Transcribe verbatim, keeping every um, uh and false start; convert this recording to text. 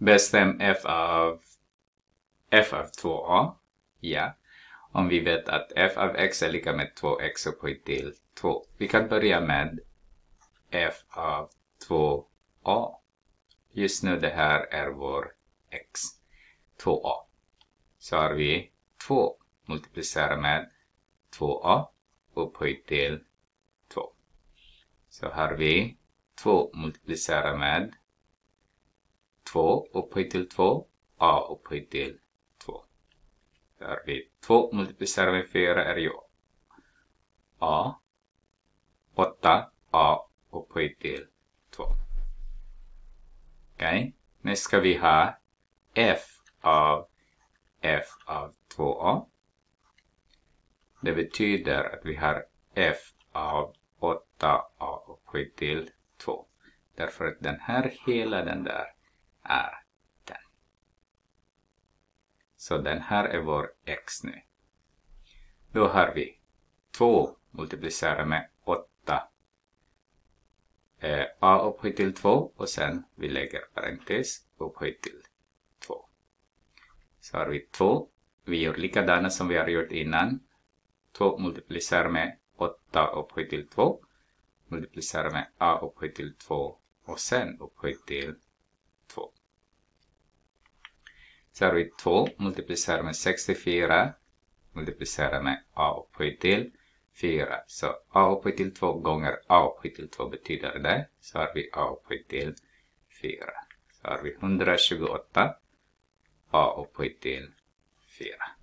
Bestäm f av f av två a. Ja. Om vi vet att f av x är lika med två x upphöjt till två. Vi kan börja med f av två a. Just nu det här är vår x. två a. Så har vi två multiplicerat med två a upphöjt till två. Så har vi två multiplicerat med två upphöjt till två. A upphöjt till två. Så har vi två multiplicerat med fyra är ju a. åtta a upphöjt till två. Okej. Okay. Nu ska vi ha f av f av två a. Det betyder att vi har f av åtta a upphöjt till två. Därför att den här hela den där är den. Så den här är vår x nu. Då har vi två multiplicerat med åtta. Eh, a upphöjt till två och sen vi lägger parentes upphöjt till två. Så har vi två. Vi gör likadana som vi har gjort innan. två multiplicerat med åtta upphöjt till två. Multiplicerat med a upphöjt till två och sen upphöjt till två. Så har vi två multiplicerat med sextiofyra. Multiplicerat med a upphöjt till fyra. Så a upphöjt till två gånger a upphöjt till två betyder det. Så har vi a upphöjt till fyra. Så har vi etthundratjugoåtta a upphöjt till fyra.